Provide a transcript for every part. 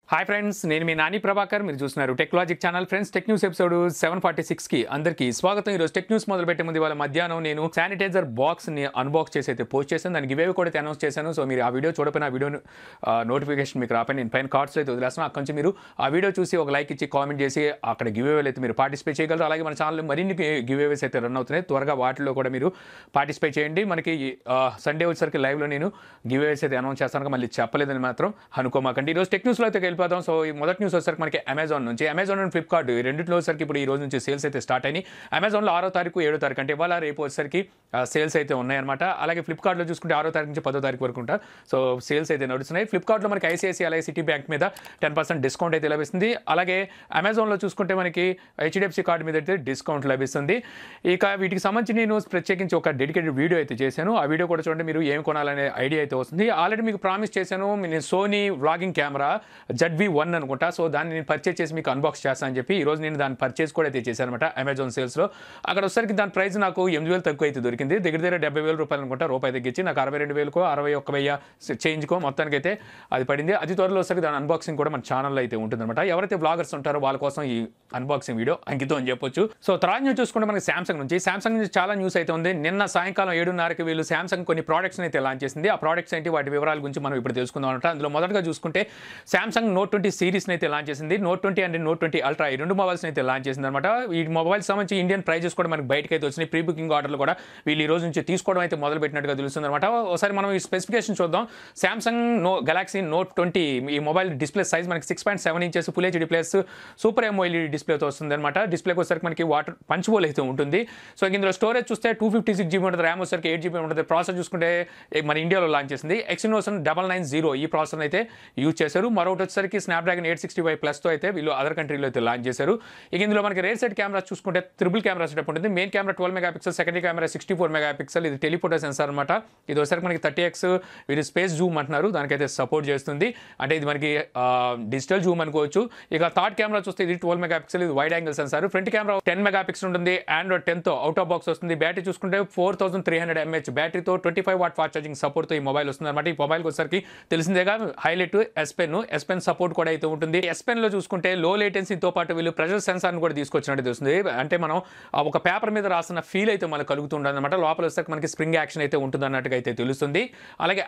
Hi friends, నేను మీ నాని ప్రభాకర్. మీరు చూస్తున్నారు Techlogic channel. Friends, tech news episode 746కి అందరికీ స్వాగతం. ఈరోజు టెక్ న్యూస్ మొదలుపెట్టే ముందు ఇవాళ మధ్యాహ్నం నేను శానిటైజర్ బాక్స్ని అన్బాక్స్ చేసి అయితే పోస్ట్ చేశాను. దానికి గివేవి కూడా అనౌన్స్ చేశాను. సో మీరు ఆ వీడియో చూడకపోయిన ఆ వీడియో నోటిఫికేషన్ మీకు రాపై నేను పైన కార్డ్స్లో అయితే వదిలేస్తాను. అక్కడి నుంచి మీరు ఆ వీడియో చూసి ఒక లైక్ ఇచ్చి కామెంట్ చేసి అక్కడ గివేవేలు అయితే మీరు పార్టిసిపేట్ చేయగలరు. అలాగే మన ఛానల్లో మరిన్ని గివేవేస్ అయితే రన్ అవుతున్నాయి. త్వరగా వాటిలో కూడా మీరు పార్టిసిపేట్ చేయండి. మనకి సండే వచ్చేసరికి లైవ్లో నేను గివేవేస్ అయితే అనౌన్స్ చేస్తాను. మళ్ళీ చెప్పలేదని మాత్రం అనుకోమాకండి. ఈరోజు టెక్ న్యూస్లో అయితే వెళ్ళిపోతాం. సో ఈ మొదటి న్యూస్ వచ్చేసరికి మనకి అమెజాన్ అండ్ ఫ్లిప్కార్ట్ ఈ రెండింటిలో వచ్చేసరికి ఇప్పుడు ఈ రోజు నుంచి సేల్స్ అయితే స్టార్ట్ అయినాయి. అమెజాన్లో 6వ తారీఖు 7వ తారీఖు అంటే ఇవాళ రేపు వచ్చేసరికి సేల్స్ అయితే ఉన్నాయన్నమాట. అలాగే ఫ్లిప్కార్ట్లో చూసుకుంటే 6వ తారీఖు నుంచి 10వ తారీఖు వరకు ఉంటా. సో సేల్స్ అయితే నడుస్తున్నాయి. ఫ్లిప్కార్ట్లో మనకి ఐసిఐసిఐ అలాగే సిటీ బ్యాంక్ మీద 10% డిస్కౌంట్ అయితే లభిస్తుంది. అలాగే అమెజాన్లో చూసుకుంటే మనకి హెచ్డిఎఫ్సి కార్డు మీద అయితే డిస్కౌంట్ లభిస్తుంది. ఇక వీటికి సంబంధించి నేను ప్రత్యేకించి ఒక డెడికేటెడ్ వీడియో అయితే చేశాను. ఆ వీడియో కూడా చూడండి, మీరు ఏం కొనాలనే ఐడియా అయితే వస్తుంది. ఆల్రెడీ మీకు ప్రామిస్ చేశాను, నేను సోనీ వ్లాగింగ్ కెమెరా ZV-1 అనుకుంటా. సో దాన్ని నేను పర్చేస్ చేసి మీకు అన్బాక్స్ చేస్తాను అని చెప్పి ఈరోజు నేను దాన్ని పర్చేస్ కూడా అయితే చేశాను అనమాట అమెజాన్ సేల్స్లో. అక్కడ వచ్చేసరికి దాని ప్రైస్ నాకు 8,000 తక్కువ అయితే దొరికింది. దగ్గర 70,000 రూపాయలు అనుకుంటా. రూపాయి తగ్గించి నాకు 62,000కో 61,000 చేంజ్కో మొత్తానికి అయితే అది పడింది. అది త్వరలో వచ్చేసరికి దాని అన్బాక్సింగ్ కూడా మన ఛానల్లో అయితే ఉంటుందన్నమాట. ఎవరైతే బ్లాగర్స్ ఉంటారో వాళ్ళ కోసం ఈ అన్బాక్సింగ్ వీడియో అంకితం అని చెప్పొచ్చు. సో తర్వాత న్యూస్ చూసుకుంటే మనకి సామ్సంగ్ నుంచి చాలా న్యూస్ అయితే ఉంది. నిన్న సాయంకాలం 7:30కి వీళ్ళు సామ్సంగ్ కొన్ని ప్రోడక్ట్స్ అయితే లాంచ్ చేసింది. ఆ ప్రోడక్ట్స్ ఏంటి, వాటి వివరాల గురించి మనం ఇప్పుడు తెలుసుకుందాం అనమాట. అందులో మొదటగా చూసుకుంటే సామ్సంగ్ Note 20 సిరీస్ని అయితే లాంచ్ చేసింది. Note 20 అండ్ Note 20 Ultra ఈ రెండు మొబైల్స్ అయితే లాంచ్ చేసింది అనమాట. ఈ మొబైల్ సంబంధించి ఇండియన్ ప్రైజెస్ కూడా మనకి బయటకు అయితే వచ్చినాయి. ప్రీ బుకింగ్ ఆర్డర్లు కూడా వీళ్ళు ఈ రోజు నుంచి తీసుకోవడం అయితే మొదలు పెట్టినట్టుగా తెలుస్తుంది అనమాట. ఒకసారి మనం ఈ స్పెసిఫికేషన్ చూద్దాం. సామ్సంగ్ గెలాక్సీ Note 20 ఈ మొబైల్ డిస్ప్లే సైజ్ మనకి 6.7 inches full HD plus super AMOLED డిస్ప్లేతో వస్తుంది అనమాట. డిస్ప్లేకి వచ్చేసరికి మనకి వాటర్ పంచబోల్ అయితే ఉంటుంది. సో ఇందులో స్టోరేజ్ చూస్తే 256GB ఉంటుంది, ర్యామ్ వచ్చేసరికి 8GB ఉంటుంది. ప్రాసెసర్ చూసుకుంటే మన ఇండియాలో లాంచ్ చేసింది Exynos 990 ఈ ప్రాసెసర్ అయితే యూజ్ చేశారు. మరొకటి వచ్చేసరికి స్నాప్డ్రాగన్ 865+తో అయితే వీళ్ళు అదర్ కంట్రీలో అయితే లాంచ్ చేశారు. ఇక ఇందులో మనకి రేర్ సైడ్ కెమెరా చూసుకుంటే ట్రిపుల్ కెమెరా సెటప్ ఉంటుంది. Main camera 12 megapixel, secondary camera 64 megapixel. ఇది టెలిఫోటో సెన్సార్ అనమాట. ఇది వచ్చేసరికి మనకి 30x వీళ్ళు స్పేస్ జూమ్ అంటున్నారు, దానికైతే సపోర్ట్ చేస్తుంది. అంటే ఇది మనకి డిజిటల్ జూమ్ అనుకోవచ్చు. ఇక థర్డ్ కెమెరా చూస్తే ఇది 12 మెగాపిక్సెల్, ఇది wide angle sensor. Front camera 10 megapixel ఉంటుంది. Android 10తో అవుట్ ఆఫ్ బాక్స్ వస్తుంది. బ్యాటరీ చూసుకుంటే 4300 mAh బ్యాటరీతో 25 వాట్ ఫాస్ట్ ఛార్జింగ్ సపోర్ట్తో ఈ మొబైల్ వస్తుంది అనమాట. ఈ మొబైల్కి వచ్చేసరికి తెలిసిందేగా హైలైట్ S Pen సపోర్ట్ కూడా అయితే ఉంటుంది. S Pen లో చూసుకుంటే లో లేటెన్సీతో పాటు వీళ్ళు ప్రెషర్ సెన్సార్ని కూడా తీసుకొచ్చినట్టు తెలుస్తుంది. అంటే మనం ఒక పేపర్ మీద రాసిన ఫీల్ అయితే మనకు కలుగుతుంటుంది అనమాట. లోపల వచ్చేసరికి మనకి స్ప్రింగ్ యాక్షన్ అయితే ఉంటుంది అన్నట్టుగా అయితే తెలుస్తుంది. అలాగే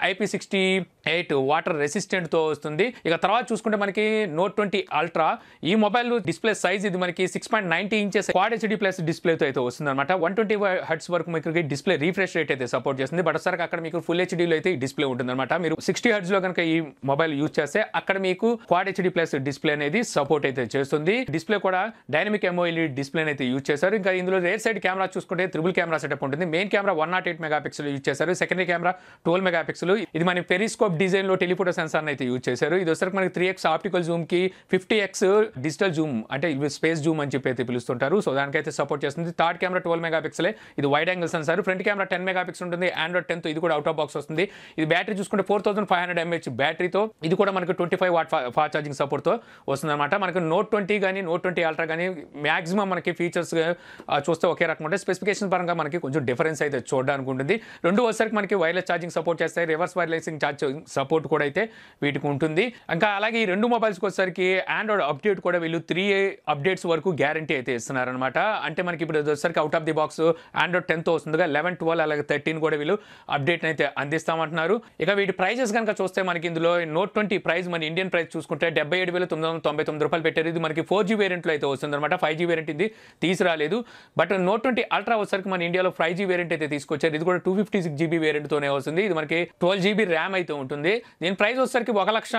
IP68 వాటర్ రెసిస్టెంట్తో వస్తుంది. ఇక తర్వాత చూసుకుంటే మనకి Note 20 Ultra ఈ మొబైల్ డిస్ప్లే సైజ్ ఇది మనకి 6.90 ఇంచెస్ క్వాడ్ HD ప్లస్ డిస్ప్లేతో అయితే వస్తుంది అనమాట. 120Hz వరకు మీకు డిస్ప్లే రీఫ్రెష్ రేట్ అయితే సపోర్ట్ చేస్తుంది. బట్ ఒకసారి అక్కడ మీకు ఫుల్ హెచ్డీలో అయితే ఈ డిస్ప్లే ఉంటుంది అనమాట. మీరు 60Hz లో కనుక ఈ మొబైల్ యూజ్ చేస్తే అక్కడ మీకు క్వాడ్ HD ప్లస్ డిస్ప్లే అనేది సపోర్ట్ అయితే చేస్తుంది. డిస్ప్లే కూడా డైనమిక్ AMOLED డిస్ప్లే అయితే యూజ్ చేశారు. ఇంకా ఇందులో రేర్ సైడ్ కెమెరా చూసుకుంటే ట్రిపుల్ కెమెరా సెటప్ ఉంటుంది. మెయిన్ కెమెరా 108 మెగాపిక్సెల్ యూజ్ చేశారు. Secondary camera 12 megapixel. ఇది మన పెరిస్కోప్ డిజైన్ లో టెలిఫోటో సెన్సార్ అయితే యూజ్ చేశారు. ఇది వచ్చరికి మనకి 3x ఆప్టికల్ జూమ్ కి 50x డిజిటల్ జూమ్ అంటే స్పేస్ జూమ్ అని చెప్పి అయితే పిలుస్తుంటారు. సో దానికైతే సపోర్ట్ చేస్తుంది. థర్డ్ కెమెరా 12 మెగాపిక్సెల్, ఇది wide angle sensor. Front camera 10 megapixel ఉంటుంది. Android 10తో ఇది కూడా అవుట్ ఆఫ్ బాక్స్ వస్తుంది. ఇది బ్యాటరీ చూసుకుంటే 4500 mAh బ్యాటరీతో ఇది కూడా మనకి 25 వాట్ ఫాస్ట్ ఛార్జింగ్ సపోర్ట్తో వస్తుంది అనమాట. మనకి Note 20 కానీ Note 20 Ultra కానీ మ్యాక్సిమం మనకి ఫీచర్స్ చూస్తే ఒకే రకం ఉంటాయి. స్పెసిఫికేషన్ పరంగా మనకి కొంచెం డిఫరెన్స్ అయితే చూడడానికి ఉంటుంది. రెండు వచ్చేసరికి మనకి వైర్లెస్ ఛార్జింగ్ సపోర్ట్ చేస్తాయి. రివర్స్ వైర్లెసింగ్ ఛార్జింగ్ సపోర్ట్ కూడా అయితే వీటికి ఉంటుంది. ఇంకా అలాగే ఈ రెండు మొబైల్స్కి వచ్చేసరికి ఆండ్రాయిడ్ అప్డేట్ కూడా వీళ్ళు 3 అప్డేట్స్ వరకు గ్యారంటీ అయితే ఇస్తున్నారనమాట. అంటే మనకి ఇప్పుడు వచ్చేసరికి out of the box Android 10తో వస్తుందిగా 11, 12 అలాగే 13 కూడా వీళ్ళు అప్డేట్ అయితే అందిస్తామంటున్నారు. ఇక వీటి ప్రైజెస్ కనుక చూస్తే మనకి ఇందులో Note 20 ప్రైస్ మన ఇండియన్ ప్రైస్ చూసుకుంటే 77,999 రూపాయలు పెట్టారు. ఇది మనకి 4G వేరియంట్లో అయితే వస్తుంది అనమాట. 5G వేరియంట్ ఇది తీసుకురాలేదు. బట్ Note 20 Ultra వచ్చరికి మన ఇండియాలో 5G వేరియంట్ అయితే తీసుకొచ్చారు. ఇది కూడా 256GB వేరియంట్తోనే వస్తుంది. ఇది మనకి 12GB ర్యామ్ అయితే ఉంటుంది. దీని ప్రైస్ వచ్చరికి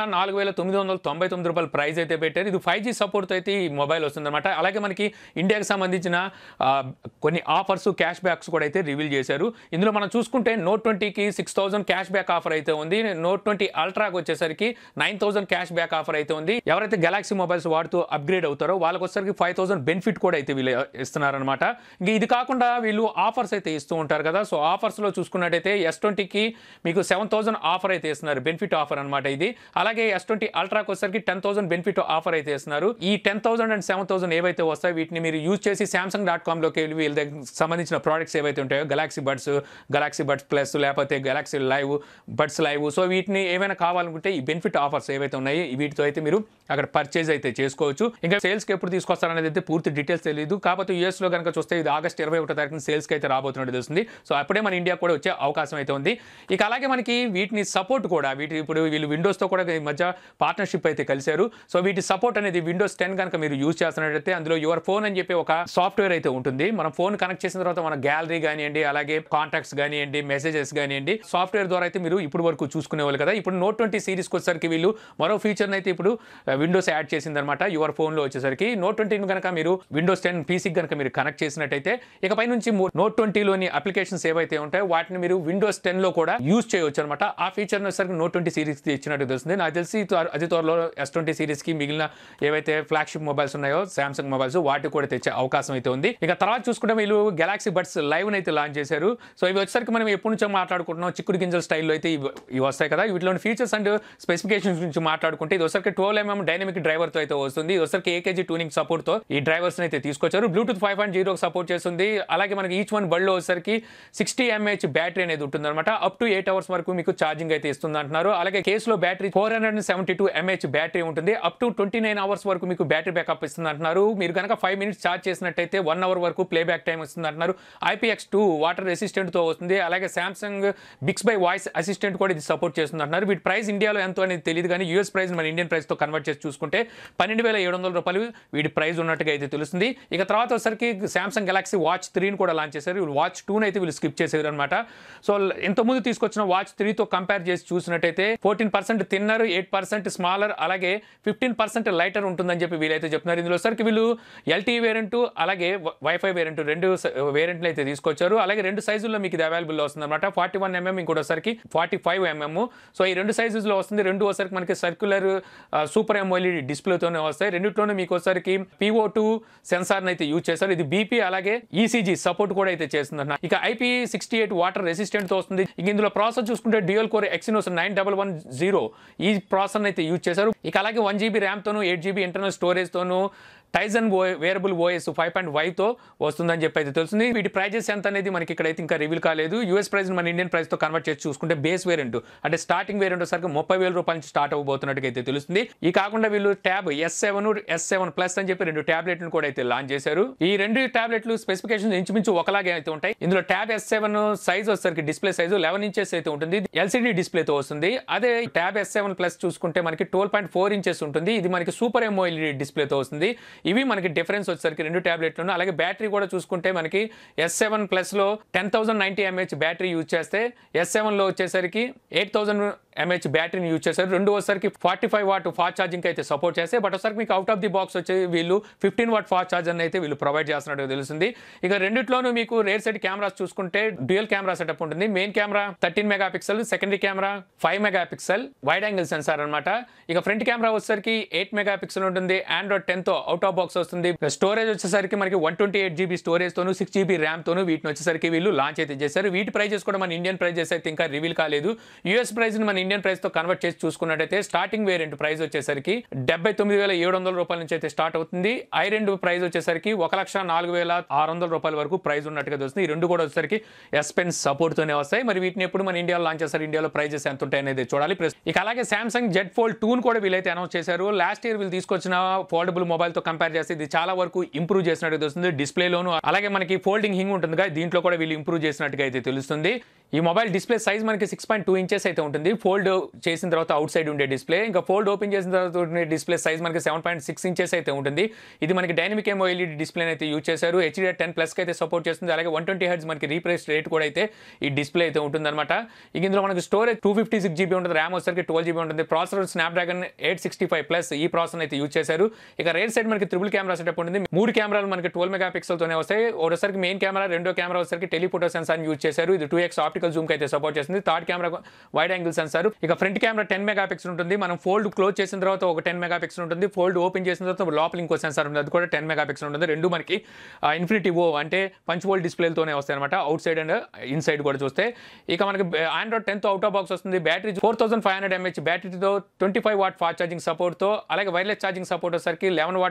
1,04,999 రూపాయలు ప్రైస్ అయితే పెట్టారు. ఇది 5G సపోర్ట్తో అయితే ఈ మొబైల్ వస్తుంది అనమాట. అలాగే మనకి ఇండియాకి సంబంధించిన కొన్ని ఆఫర్స్ క్యాష్ బ్యాక్స్ కూడా అయితే రివీల్ చేశారు. ఇందులో మనం చూసుకుంటే Note 20కి 6,000 క్యాష్ బ్యాక్ ఆఫర్ అయితే ఉంది. Note 20 Ultraకి వచ్చేసరికి 9,000 క్యాష్ బ్యాక్ ఆఫర్ అయితే ఉంది. ఎవరైతే గెలాక్సీ మొబైల్స్ వాడుతూ అప్గ్రేడ్ అవుతారో వాళ్ళకి వచ్చేసరికి 5,000 బెనిఫిట్ కూడా అయితే వీళ్ళు ఇస్తున్నారనమాట. ఇంకా ఇది కాకుండా వీళ్ళు ఆఫర్స్ అయితే ఇస్తూ ఉంటారు కదా. సో ఆఫర్స్లో చూసుకున్నట్టయితే S20కి మీకు 7,000 ఆఫర్ అయితే ఇస్తున్నారు, బెనిఫిట్ ఆఫర్ అనమాట ఇది. అలాగే S20 Ultraకి వచ్చేసరికి 10,000 బెనిఫిట్ ఆఫర్ అయితే ఇస్తున్నారు. ఈ 10,000 అండ్ 7,000 ఏవైతే వస్తాయో వీటిని మీరు యూజ్ చేసి Samsung.comలోకి వెళ్ళి వీళ్ళ దగ్గర సంబంధించిన ప్రోడక్ట్స్ ఏవైతే ఉంటాయో గెలాక్సీ బడ్స్ ప్లస్ లేకపోతే Galaxy live buds live, so వీటిని ఏమైనా కావాలనుకుంటే ఈ బెనిఫిట్ ఆఫర్స్ ఏవైతే ఉన్నాయి వీటితో అయితే మీరు అక్కడ పర్చేజ్ అయితే చేసుకోవచ్చు. ఇంకా సేల్స్కి ఎప్పుడు తీసుకొస్తారనేది అయితే పూర్తి డీటెయిల్స్ తెలియదు. కాకపోతే యూఎస్లో కనుక చూస్తే ఇది ఆగస్ట్ 21వ తారీఖున సేల్స్కి అయితే రాబోతున్నట్టు తెలుస్తుంది. సో అప్పుడే మన ఇండియా కూడా వచ్చే అవకాశం అయితే ఉంది. ఇక అలాగే మనకి వీటిని సపోర్ట్ కూడా ఇప్పుడు వీళ్ళు విండోస్తో కూడా ఈ మధ్య పార్ట్నర్షిప్ అయితే కలిశారు. సో వీటి సపోర్ట్ అనేది విండోస్ 10 కనుక మీరు యూజ్ చేస్తున్నట్టయితే అందులో యువర్ ఫోన్ అని చెప్పి ఒక సాఫ్ట్వేర్ అయితే ఉంటుంది. మనం ఫోన్ కనెక్ట్ చేసిన తర్వాత మన గ్యాలరీ కానివ్వండి, అలాగే కాంటాక్ట్స్ కానివ్వండి, మెసేజెస్ కానివ్వండి, సాఫ్ట్వేర్ ద్వారా అయితే మీరు ఇప్పుడు వరకు చూసుకునేవాళ్ళు కదా. ఇప్పుడు నోట్ 20 సిరీస్కి వచ్చేసరికి వీళ్ళు మరో ఫీచర్ని అయితే ఇప్పుడు విండోస్ యాడ్ చేసిందనమాట. యువర్ ఫోన్లో వచ్చేసరికి నోట్ 20 కనుక మీరు విండోస్ 10 పీసీకి కనుక మీరు కనెక్ట్ చేసినట్టయితే ఇకపై నుంచి నోట్ 20లోని అప్లికేషన్స్ ఏవైతే ఉంటాయో వాటిని మీరు విండోస్ 10లో కూడా యూజ్ చేయవచ్చు అనమాట. ఆ ఫీచర్ వచ్చేసరికి నోట్ 20 సిరీస్ ఇచ్చినట్టు తెలుస్తుంది. నాకు తెలిసి అతి త్వరలో S20 సిరీస్కి మిగిలిన ఏవైతే ఫ్లాగ్షిప్ మొబైల్స్ ఉన్నాయో సామ్సంగ్ మొబైల్స్ వాటి కూడా తెచ్చే అవకాశం అయితే ఉంది. ఇక తర్వాత చూసుకుంటే వీళ్ళు గెలాక్సీ బడ్స్ లైవ్ అయితే లాంచ్ చేశారు. సో ఇవి వచ్చేసరికి మనం ఎప్పటి నుంచో మాట్లాడుకుంటున్నాం, చిక్కుడు గింజల స్టైల్లో అయితే ఇవి వస్తాయి కదా. వీటిలోని ఫీచర్స్ అండ్ స్పెసిఫికేషన్స్ గురించి మాట్లాడుకుంటే ఇది వచ్చరికి 12mm డైనమిక్ డ్రైవర్తో అయితే వస్తుంది. ఇది వచ్చరికి AKG ట్యూనింగ్ సపోర్ట్తో ఈ డ్రైవర్స్ అయితే తీసుకొచ్చారు. బ్లూటూత్ 5.0 సపోర్ట్ చేస్తుంది. అలాగే మనకి ఈచ్ వన్ బడ్లో వచ్చరికి 60 mAh బ్యాటరీ అనేది ఉంటుంది అనమాట. అప్ టు 8 hours వరకు మీకు ఛార్జింగ్ అయితే ఇస్తుంది అంటున్నారు. అలాగే కేసులో బ్యాటరీ 472 mAh బ్యాటరీ ఉంటుంది. అప్ టు 29 hours వరకు మీకు బ్యాటరీ బ్యాకప్ ఇస్తుంది అంటున్నారు. మీరు కనుక 5 minutes ఛార్జ్ చేసినట్టయితే 1 hour వరకు ప్లే బ్యాక్ టైం వస్తుంది అంటున్నారు. IPX2 వాటర్ రెసిస్టెంట్తో వస్తుంది. అలాగే Samsung Bixby voice assistant కూడా ఇది సపోర్ట్ చేస్తుంది అంటున్నారు. వీటి ప్రైస్ ఇండియాలో ఎంతో అనేది తెలియదు, కానీ యూఎస్ ప్రైస్ మన ఇండియన్ ప్రైస్తో కన్వర్ట్ చేసి చూసుకుంటే 12,700 రూపాయలు వీటి ప్రైస్ ఉన్నట్టుగా అయితే తెలుస్తుంది. ఇక తర్వాత వచ్చరికి సామ్సంగ్ గెలాక్సీ వాచ్ 3 కూడా లాంచ్ చేశారు. వాచ్ 2 అయితే వీళ్ళు స్కిప్ చేశారు అనమాట. సో ఇంతకుముందు తీసుకొచ్చిన వాచ్ 3తో కంపేర్ చేసి చూసినట్టయితే 14% థిన్నర్, 8% స్మాలర్, అలాగే 15% లైటర్ ఉంటుందని చెప్పి వీళ్ళైతే చెప్తున్నారు. ఇందులో వచ్చరికి వీళ్ళు LTE వేరియంట్ అలాగే వైఫై వేరియంట్ రెండు వేరియంట్లు అయితే తీసుకొచ్చారు. అలాగే రెండు సైజుల్లో మీకు ఇది అవైలబుల్లో వస్తుంది అనమాట. 41mm ఇంకోటి వచ్చరికి 45mm. సో ఈ రెండు సైజెస్లో వస్తుంది. రెండు వచ్చరికి మనకి సర్క్యులర్ సూపర్ AMOLED డిస్ప్లేతోనే వస్తాయి. రెండిట్లోనే మీకు వచ్చరికి PO2 సెన్సార్ని అయితే యూజ్ చేస్తారు. ఇది BP అలాగే ECG సపోర్ట్ కూడా అయితే చేస్తుంది. ఇక IP68 వాటర్ రెసిస్టెంట్ తో వస్తుంది. ఇక ఇందులో ప్రాసెసర్ చూసుకుంటే డ్యూయల్ కోర్ Exynos 9110 ఈ ప్రాసెసర్ అయితే యూజ్ చేశారు. ఇక అలాగే 1GB ర్యామ్ తోను 8GB ఇంటర్నల్ స్టోరేజ్ తోను టైజన్ వేరబుల్ OS 5.5తో వస్తుందని చెప్పి అయితే తెలుస్తుంది. వీటి ప్రైజెస్ ఎంత అనేది మనకి ఇక్కడైతే ఇంకా రివీల్ కాలేదు. యూఎస్ ప్రైస్ మన ఇండియన్ ప్రైస్తో కన్వర్ట్ చేసి చూసుకుంటే బేస్ వేరియంట్ అంటే స్టార్టింగ్ వేరియంట్ వచ్చరికి 30,000 రూపాయల నుంచి స్టార్ట్ అవబోతున్నట్టుగా అయితే తెలుస్తుంది. ఈ కాకుండా వీళ్ళు ట్యాబ్ S7 Plus అని చెప్పి రెండు ట్యాబ్లెట్లను కూడా అయితే లాంచ్ చేశారు. ఈ రెండు ట్యాబ్లెట్లు స్పెసిఫికేషన్ ఇంచుమించు ఒకలాగే అయితే ఉంటాయి. ఇందులో ట్యాబ్ S7 సైజ్ వచ్చరికి డిస్ప్లే సైజు 11 inches అయితే ఉంటుంది. LCD డిస్ప్లేతో వస్తుంది. అదే ట్యాబ్ S7 Plus చూసుకుంటే మనకి 12.4 inches ఉంటుంది. ఇది మనకి సూపర్ AMOLED డిస్ప్లేతో వస్తుంది. ఇవి మనకి డిఫరెన్స్ వచ్చేసరికి రెండు ట్యాబ్లెట్లను. అలాగే బ్యాటరీ కూడా చూసుకుంటే మనకి S7 Plusలో 10,090 mAh బ్యాటరీ యూజ్ చేస్తే S7లో వచ్చేసరికి 8,000 mAh బ్యాటరీని యూజ్ చేశారు. రెండు వచ్చేసరికి 45 watt ఫాస్ట్ ఛార్జింగ్ అయితే సపోర్ట్ చేస్తాయి. బట్ ఒకసారి మీకు అవుట్ ఆఫ్ ది బాక్స్ వచ్చి వీళ్ళు 15 watt ఫాస్ట్ ఛార్జర్ అయితే వీళ్ళు ప్రొవైడ్ చేస్తున్నట్టు తెలుస్తుంది. ఇక రెండిట్లోనూ మీకు రేర్ సైడ్ కెమెరాస్ చూసుకుంటే డ్యూయల్ కెమెరా సెటప్ ఉంటుంది. Main camera 13 MP, secondary camera 5 MP wide angle sensor అనమాట. ఇక ఫ్రంట్ కెమెరా వచ్చేసరికి 8 MP ఉంటుంది. Android 10తో అవుట్ ఆఫ్ బాక్స్ వస్తుంది. స్టోరేజ్ వచ్చేసరికి మనకి 128GB స్టోరేజ్ తోను 6GB ర్యామ్ తోను వీటిని వచ్చేసరికి వీళ్ళు లాంచ్ అయితే చేశారు. వీటి ప్రైజెస్ కూడా మన ఇండియన్ ప్రైజెస్ అయితే ఇంకా రివీల్ కాలేదు. యూఎస్ ప్రైస్ మన ఇండియన్ ప్రైస్ తో కన్వర్ట్ చేసి చూసుకున్నట్టయితే స్టార్టింగ్ వేరియంట్ ప్రైస్ వచ్చేసరికి 79,700 రూపాయల నుంచి అయితే స్టార్ట్ అవుతుంది. I2 ప్రైస్ వచ్చేసరికి 1,04,600 రూపాయల వరకు ప్రైస్ ఉన్నట్టుగా తెలుస్తుంది. ఈ రెండు కూడా వచ్చేసరికి S Pen సపోర్ట్ తోనే వస్తాయి. మరి వీటిని ఎప్పుడు మన ఇండియాలో లాంచ్ చేస్తారు, ఇండియాలో ప్రైజెస్ ఎంత ఉంటాయి అనేది చూడాలి. ఇక అలాగే సామ్సంగ్ Z Fold 2 కూడా వీళ్ళైతే అనౌన్స్ చేశారు. లాస్ట్ ఇయర్ వీళ్ళు తీసుకొచ్చిన ఫోల్డబుల్ మొబైల్ తో కంపేర్ చేస్తే ఇది చాలా వరకు ఇంప్రూవ్ చేసినట్టు తెలుస్తుంది. డిస్ప్లేలోను అలాగే మనకి ఫోల్డింగ్ హింగ్ ఉంటుంది కదా, దీంట్లో కూడా వీళ్ళు ఇంప్రూవ్ చేసినట్టుగా అయితే తెలుస్తుంది. ఈ మొబైల్ డిస్ప్లే సైజ్ మనకి 6.2 inches అయితే ఉంటుంది. ఫోల్డ్ చేసిన తర్వాత అవుట్ సైడ్ ఉండే డిస్ప్లే. ఇంకా ఫోల్డ్ ఓపెన్ చేసిన తర్వాత ఉండే డిస్ప్లే సైజ్ మనకి 7.6 inches అయితే ఉంటుంది. ఇది మనకి డైనమిక్ AMOLED డిస్ప్లే అయితే యూజ్ చేశారు. HDR10+ అయితే సపోర్ట్ చేస్తుంది. అలాగే 120 Hz మనకి రీఫ్రెష్ రేట్ కూడా అయితే ఈ డిస్ప్లే అయితే ఉంటుందన్నమాట. ఇక ఇందులో మనకి స్టోరేజ్ 256GB ఉంటుంది. ర్యామ్ వచ్చరికి 12GB ఉంటుంది. ప్రాసెసర్ స్నాప్డ్రాగన్ 865+ ఈ ప్రాసెసర్ అయితే యూజ్ చేశారు. ఇక రేర్ సైడ్ మనకి ట్రిపుల్ కెమెరా సెటప్ ఉంటుంది. 3 కెమెరాలు మనకి 12 MP తోనే వస్తాయి. ఒకసారికి మెయిన్ కెమెరా, రెండో కెమెరా వచ్చరికి టెలిఫోటో సెన్సార్ యూజ్ చేశారు. ఇది 2x ఆప్టికల్ జూమ్ అయితే సపోర్ట్ చేస్తుంది. Third camera wide angle sensor. ఇక ఫ్రంట్ కెమెరా 10 MP ఉంటుంది. మనం ఫోల్డ్ క్లోజ్ చేసిన తర్వాత ఒక 10 MP ఉంటుంది. ఫోల్డ్ ఓపెన్ చేసిన తర్వాత లోపల ఇంకో సెన్సార్ ఉంటుంది, అది కూడా 10 MP ఉంటుంది. రెండు మనకి ఇన్ఫినిటీ ఓ అంటే పంచ్ వోల్ట్ డిస్ప్లేతోనే వస్తాయి అనమాట. Outside and inside కూడా చూస్తే. ఇక మనకి Android 10తో అవుట్ ఆఫ్ బాక్స్ వస్తుంది. బ్యాటరీ 4500 mAh బ్యాటరీతో 25 watt ఫాస్ట్ ఛార్జింగ్ సపోర్ట్తో, అలాగే వైర్లెస్ ఛార్జింగ్ సపోర్ట్ వచ్చరికి 11 watt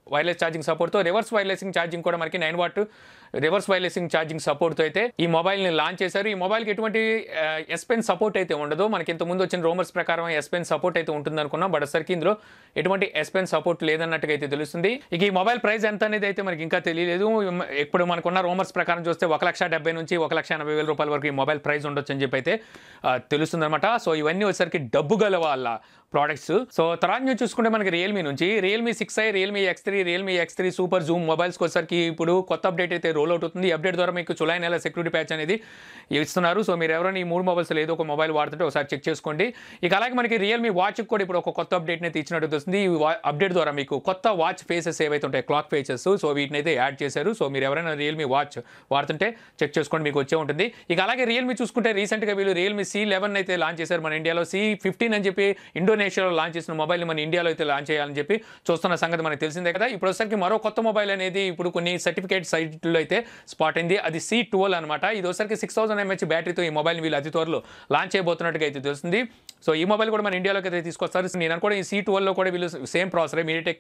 వైర్లెస్ ఛార్జింగ్ సపోర్ట్తో, రివర్స్ వైర్లెసింగ్ ఛార్జింగ్ కూడా మనకి 9 వాట్ రివర్స్ వైర్లెసింగ్ ఛార్జింగ్ సపోర్ట్తో అయితే ఈ మొబైల్ని లాంచ్ చేశారు. ఈ మొబైల్కి ఎటువంటి ఎస్ పెన్ సపోర్ట్ అయితే ఉండదు. మనకి ఇంతకుముందు వచ్చిన రూమర్స్ ప్రకారం ఎస్ పెన్ సపోర్ట్ అయితే ఉంటుంది అనుకున్నాం, బట్ అసలుకి ఇందులో ఎటువంటి ఎస్ పెన్ సపోర్ట్ లేదన్నట్టుగా అయితే తెలుస్తుంది. ఇక ఈ మొబైల్ ప్రైస్ ఎంత అనేది అయితే మనకి ఇంకా తెలియలేదు. ఇప్పుడు మనకున్న రూమర్స్ ప్రకారం చూస్తే 1,70,000 నుంచి 1,80,000 రూపాయల వరకు ఈ మొబైల్ ప్రైస్ ఉండొచ్చు అని చెప్పి అయితే తెలుస్తుంది అనమాట. సో ఇవన్నీ వచ్చేసరికి డబ్బు గల వాళ్ళ ప్రోడక్ట్స్. సో తర్వాత నుంచి చూసుకుంటే మనకి రియల్మీ నుంచి Realme 6i, Realme X3, Realme X3 super zoom మొబైల్స్కి వచ్చేసరికి ఇప్పుడు కొత్త అప్డేట్ అయితే రోల్ అవుట్ అవుతుంది. ఈ అప్డేట్ ద్వారా మీకు జూలై నెల సెక్యూరిటీ ప్యాచ్ అనేది ఇస్తున్నారు. సో మీరు ఎవరైనా ఈ 3 మొబైల్స్ ఏదో ఒక మొబైల్ వాడుతుంటే ఒకసారి చెక్ చేసుకోండి. ఇక అలాగే మనకి రియల్మీ వాచ్కి కూడా ఇప్పుడు ఒక కొత్త అప్డేట్ అయితే ఇచ్చినట్టు తెలుస్తుంది. ఈ అప్డేట్ ద్వారా మీకు కొత్త వాచ్ ఫేసెస్ ఏవైతే ఉంటాయి, క్లాక్ ఫేసెస్, సో వీటిని అయితే యాడ్ చేశారు. సో మీరు ఎవరైనా రియల్మీ వాచ్ వాడుతుంటే చెక్ చేసుకోండి, మీకు వచ్చే ఉంటుంది. ఇక అలాగే రియల్మీ చూసుకుంటే రీసెంట్గా వీళ్ళు రియల్మీ C11 అయితే లాంచ్ చేశారు మన ఇండియాలో. C15 అని చెప్పి ఇండోనేషియాలో లాంచ్ చేసిన మొబైల్ని మన ఇండియాలో అయితే లాంచ్ చేయాలని చెప్పి చూస్తున్న సంగతి మనకు తెలిసిందే కదా. ఇప్పుడు వచ్చేసరికి మరో కొత్త మొబైల్ అనేది ఇప్పుడు కొన్ని సర్టిఫికేట్ సైట్లో అయితే స్పాట్ అయింది. అది C12 అనమాట. ఇది వచ్చేసరికి 6000 mAh బ్యాటరీతో ఈ మొబైల్ వీళ్ళు అతి త్వరలో లాంచ్ చేయబోతున్నట్టుగా అయితే తెలుస్తుంది. సో ఈ మొబైల్ కూడా మన ఇండియాలోకి అయితే తీసుకొస్తారు. నేను అనుకోవడం ఈ C12లో కూడా వీళ్ళు సేమ్ ప్రాసెసర్ మీడియాటెక్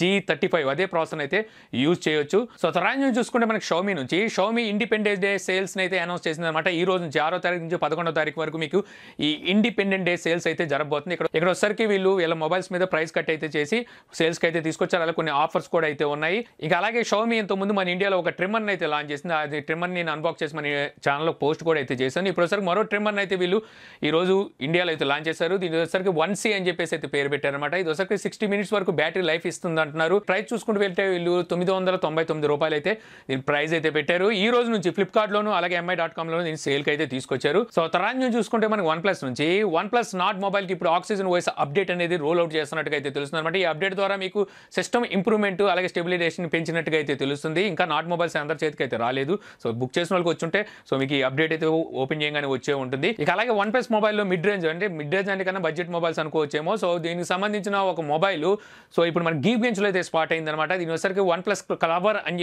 G35 అదే ప్రాసెసర్ అయితే యూజ్ చేయొచ్చు. సో తర్వాత నుంచి చూసుకుంటే మనకి షౌమీ ఇండిపెండెన్స్ డే సేల్స్ని అయితే అనౌన్స్ చేసింది అనమాట. ఈ రోజు నుంచి 6వ తారీఖు నుంచి 11వ తారీఖు వరకు మీకు ఈ ఇండిపెండెంట్ డే సేల్స్ అయితే జరగబోతుంది. ఇక్కడ వచ్చేసరికి వీళ్ళ మొబైల్స్ మీద ప్రైస్ కట్ అయితే చేసి సేల్స్కి అయితే తీసుకొచ్చారు. అలా కొన్ని ఆఫర్స్ కూడా అయితే ఉన్నాయి. ఇక అలాగే షౌమీ ఇంతకుముందు మన ఇండియాలో ఒక ట్రిమ్మర్ని అయితే లాంచ్ చేసింది. అది ట్రిమ్మర్ని నేను అన్బాక్స్ చేసి మన ఛానల్లో పోస్ట్ కూడా అయితే చేశాను. ఇప్పుడు వచ్చరికి మరో ట్రిమ్మర్ని అయితే వీళ్ళు ఈ రోజు ఇండియాలో అయితే లాంచ్ చేశారు. దీని వచ్చరికి 1C అని చెప్పేసి అయితే పేరు పెట్టారనమాట. ఇది వచ్చరికి 60 minutes వరకు బ్యాటరీ లైఫ్ ఇస్తుంది అంటున్నారు. ప్రైస్ చూసుకుంటూ వెళ్తే వీళ్ళు 999 రూపాయలు అయితే దీని ప్రైస్ అయితే పెట్టారు. ఈ రోజు నుంచి ఫ్లిప్కార్ట్లోను అలాగే mi.com దీని సేల్కి అయితే తీసుకొచ్చారు. సో తర్వాత నుంచి చూసుకుంటే మనకి OnePlus నాట్ మొబైల్కి ఇప్పుడు ఆక్సిజన్ వాయిస్ అప్డేట్ అనేది రోల్ అవుట్ చేస్తున్నట్టుగా అయితే తెలుస్తుంది అనమాట. ఈ అప్డేట్ ద్వారా మీకు సిస్టమ్ ఇంప్రూవ్మెంట్ అలాగే స్టెబిలైజేషన్ పెంచినట్టుగా అయితే తెలుస్తుంది. ఇంకా నాట్ మొబైల్స్ అందరి చేతికి అయితే రాలేదు. సో బుక్ చేసిన వాళ్ళకి వచ్చుంటే సో మీకు ఈ అప్డేట్ అయితే ఓపెన్ చేయగానే వచ్చే ఉంటుంది. ఇక అలాగే OnePlus మొబైల్లో మిడ్ రేంజ్ అంటే కన్నా బడ్జెట్ మొబైల్స్ అనుకోవచ్చేమో. సో దీనికి సంబంధించిన ఒక మొబైల్ సో ఇప్పుడు మన గీక్ బెంచ్లో అయితే స్పాట్ అయింది అనమాట. దీని వచ్చరికి OnePlus క్లవర్ అని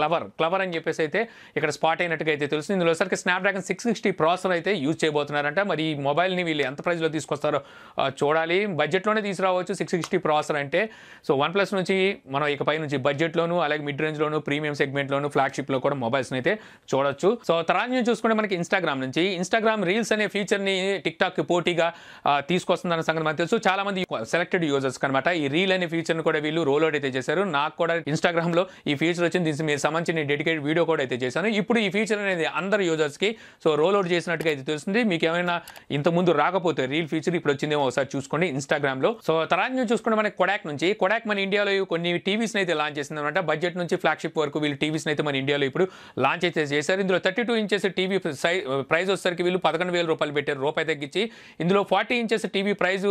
చెప్పేసి అయితే ఇక్కడ స్పాట్ అయినట్టుగా అయితే తెలుస్తుంది. ఇందులో వచ్చరికి స్నాప్డ్రాగన్ 660 ప్రాసెసర్ అయితే యూజ్ చేయబోతున్నారంట. మరి ఈ మొబైల్ని వీళ్ళు ఎంత ప్రైస్లో తీసుకొస్తారో చూడాలి. బడ్జెట్లోనే తీసుకురావచ్చు 660 ప్రాసెసర్ అంటే. సో OnePlus నుంచి మనం ఇకపై నుంచి బడ్జెట్లోను అలాగే మిడ్ రేంజ్లోను ప్రీమియం సెగ్మెంట్లోను ఫ్లాగ్షిప్లో కూడా మొబైల్స్ అయితే చూడొచ్చు. సో తర్వాత నుంచి చూసుకుంటే మనకి ఇన్స్టాగ్రామ్ రీల్స్ అనే ఫీచర్ని టిక్టాక్ పోటీగా తీసుకొస్తుందన్న సంగతి మనకు తెలుసు. చాలా మంది సెలెక్టెడ్ యూజర్స్ అనమాట ఈ రీల్ అనే ఫీచర్ని కూడా వీళ్ళు రోల్ అవుట్ అయితే చేశారు. నాకు కూడా ఇన్స్టాగ్రామ్లో ఈ ఫీచర్ వచ్చింది. దీనికి మీరు సంబంధించిన డెడికేటెడ్ వీడియో కూడా అయితే చేశాను. ఇప్పుడు ఈ ఫీచర్ అనేది అందరు యూజర్స్కి సో రోల్ అవుట్ చేసినట్టుగా అయితే తెలుస్తుంది. మీకు ఏమైనా ఇంతకుముందు రాకపోతే రీల్ ఫీచర్ ఇప్పుడు వచ్చిందేమో ఒకసారి చూసుకోండి ఇన్స్టాగ్రామ్లో. సో తర్వాత నుంచి చూసుకుంటే మనకి కొడాక్ మన ఇండియాలో కొన్ని టీవీస్ని అయితే లాంచ్ చేసింది అనమాట. బడ్జెట్ నుంచి ఫ్లాగ్షిప్ వరకు వీళ్ళు టీవీస్ని అయితే మన ఇండియాలో ఇప్పుడు లాంచ్ అయితే చేశారు. ఇందులో 32 ఇంచెస్ టీవీ ప్రైస్ వచ్చేసరికి వీళ్ళు 11,000 రూపాయలు పెట్టారు, రూపాయి తగ్గించి. ఇందులో 40 ఇంచెస్ టీవీ ప్రైస్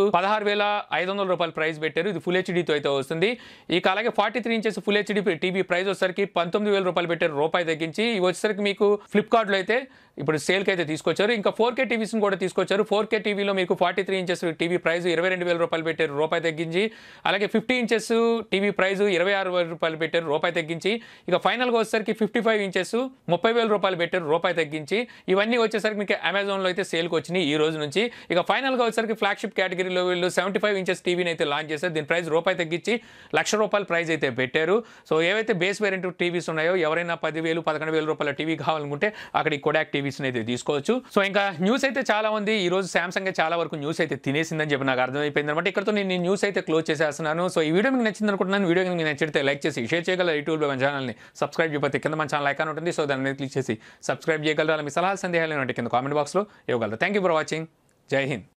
16,500 రూపాయలు ప్రైస్ పెట్టారు. ఇది ఫుల్ హెచ్డీతో అయితే వస్తుంది. ఇక అలాగే 43 inches full HD TV price వచ్చేసరికి 19,000 రూపాయలు పెట్టారు, రూపాయి తగ్గించి. ఇవి వచ్చేసరికి మీకు ఫ్లిప్కార్ట్లో అయితే ఇప్పుడు సేల్కి అయితే తీసుకొచ్చారు. ఇంకా 4K టీవీస్ని కూడా తీసుకొచ్చారు. 4K టీవీలో మీకు 43 ఇంచెస్ టీవీ ప్రైస్ 22,000 రూపాయలు పెట్టారు, రూపాయి తగ్గించి. అలాగే 50 ఇంచెస్ టీవీ ప్రైస్ 26,000 రూపాయలు పెట్టారు, రూపాయి తగ్గించి. ఇక ఫైనల్గా వచ్చేసరికి 55 ఇంచెస్ 30,000 రూపాయలు పెట్టారు, రూపాయి తగ్గించి. ఇవన్నీ వచ్చేసరికి మీకు అమెజాన్లో అయితే సేల్కి వచ్చినాయి ఈ రోజు నుంచి. ఇక ఫైనల్గా వచ్చేసరికి ఫ్లాగ్షిప్ కేటగిరీలో వీళ్ళు 75 ఇంచెస్ టీవీని అయితే లాంచ్ చేశారు. దీని ప్రైస్ రూపాయి తగ్గించి 1,00,000 రూపాయల ప్రైస్ అయితే పెట్టారు. సో ఏవైతే బేస్ వేరియంట్ టీవీస్ ఉన్నాయో ఎవరైనా 10,000 11,000 రూపాయల టీవీ కావాలనుకుంటే అక్కడ ఈ కొడాక్ టీవీస్ అయితే తీసుకోవచ్చు. సో ఇంకా న్యూస్ అయితే చాలా ఉంది. ఈ రోజు సామ్సంగ్ చాలా వరకు న్యూస్ అయితే తినేసిందని చెప్పి నాకు అర్థమైపోయింది అనమాట. ఇక్కడతో నేను న్యూస్ అయితే క్లోజ్ చేసేస్తున్నాను. సో ఈ వీడియో మీకు నచ్చింది అనుకుంటున్నాను. వీడియో మీకు నచ్చితే లైక్ చేసి షేర్ చేయగలరు. యూట్యూబ్ మన ఛానల్ని సబ్స్క్రైబ్ చేయకపోతే కింద మన ఛానల్ ఐకాన్ ఉంటుంది. సో దాని మీద క్లిక్ చేసి సబ్స్క్రైబ్ చేయగలరు. మీ సలహాలు సందేహాలు ఏంటంటే కింద కామెంట్ బాక్స్లో ఇవ్వగలరు. Thank you for watching. జై హింద్.